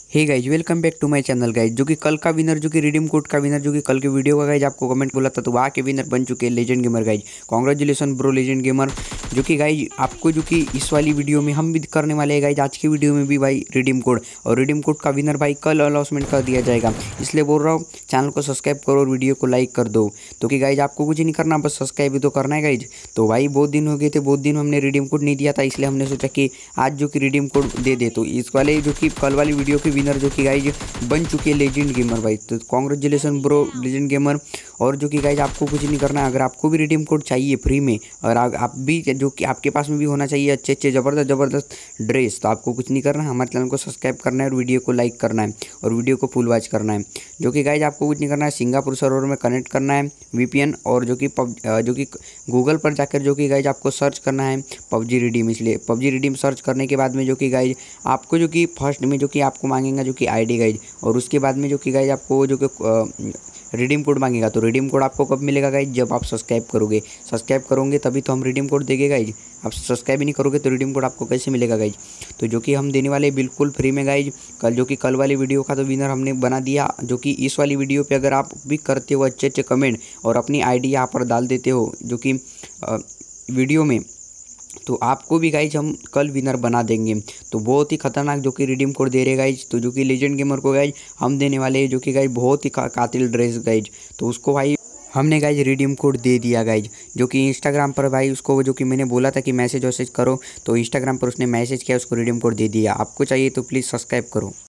Hey guys, welcome back to my channel guys. जो कि कल का विनर, जो कि रिडीम कोड का विनर, जो कि कल के वीडियो का गाइज आपको कमेंट बोला था, तो वहाँ के विनर बन चुके हैं legend gamer guys. Congratulation bro legend gamer. जो कि गाइज आपको जो कि इस वाली वीडियो में हम भी करने वाले हैं गाइज, आज की वीडियो में भी भाई रिडीम कोड, और रिडीम कोड का विनर भाई कल अनाउंसमेंट कर दिया जाएगा। इसलिए बोल रहा हूँ चैनल को सब्सक्राइब करो और वीडियो को लाइक कर दो। तो कि गाइज आपको कुछ नहीं करना, बस सब्सक्राइब भी तो करना है गाइज। तो भाई बहुत दिन हो गए थे, बहुत दिन हमने रिडीम कोड नहीं दिया था, इसलिए हमने सोचा कि आज जो कि रिडीम कोड दे दे। तो इस वाले जो कि कल वाली वीडियो के विनर जो कि गाइज बन चुके हैं लेजेंड गेमर भाई। तो कॉन्ग्रेचुलेसन ब्रो लेजेंड गेमर। और जो कि गाइज आपको कुछ नहीं करना है, अगर आपको भी रिडीम कोड चाहिए फ्री में, और आप भी जो कि आपके पास में भी होना चाहिए अच्छे अच्छे ज़बरदस्त ज़बरदस्त ड्रेस, तो आपको कुछ नहीं करना है, हमारे चैनल को सब्सक्राइब करना है और वीडियो को लाइक करना है और वीडियो को फुल वॉच करना है। जो कि गाइज आपको कुछ नहीं करना है, सिंगापुर सर्वर में कनेक्ट करना है वीपीएन, और जो कि गूगल पर जाकर जो कि गाइज आपको सर्च करना है पबजी रिडीम। इसलिए पबजी रिडीम सर्च करने के बाद में जो कि गाइज आपको जो कि फर्स्ट में जो कि आपको मांगेगा जो कि आईडी गाइज, और उसके बाद में जो कि गाइज आपको जो कि रिडीम कोड मांगेगा। तो रिडीम कोड आपको कब मिलेगा गाइज? जब आप सब्सक्राइब करोगे। सब्सक्राइब करोगे तभी तो हम रिडीम कोड देंगे गाइज। आप सब्सक्राइब ही नहीं करोगे तो रिडीम कोड आपको कैसे मिलेगा गाइज? तो जो कि हम देने वाले बिल्कुल फ्री में गाइज। कल वाली वीडियो का तो विनर हमने बना दिया। जो कि इस वाली वीडियो पे अगर आप भी करते हो अच्छे अच्छे कमेंट और अपनी आईडी यहाँ पर डाल देते हो जो कि वीडियो में, तो आपको भी गाइज हम कल विनर बना देंगे। तो बहुत ही खतरनाक जो कि रिडीम कोड दे रहे गाइज। तो जो कि लेजेंड गेमर को गाइज हम देने वाले हैं जो कि गाइज बहुत ही कातिल ड्रेस गाइज। तो उसको भाई हमने गाइज रिडीम कोड दे दिया गाइज। जो कि इंस्टाग्राम पर भाई उसको जो कि मैंने बोला था कि मैसेज वैसेज करो, तो इंस्टाग्राम पर उसने मैसेज किया, उसको रिडीम कोड दे दिया। आपको चाहिए तो प्लीज़ सब्सक्राइब करो।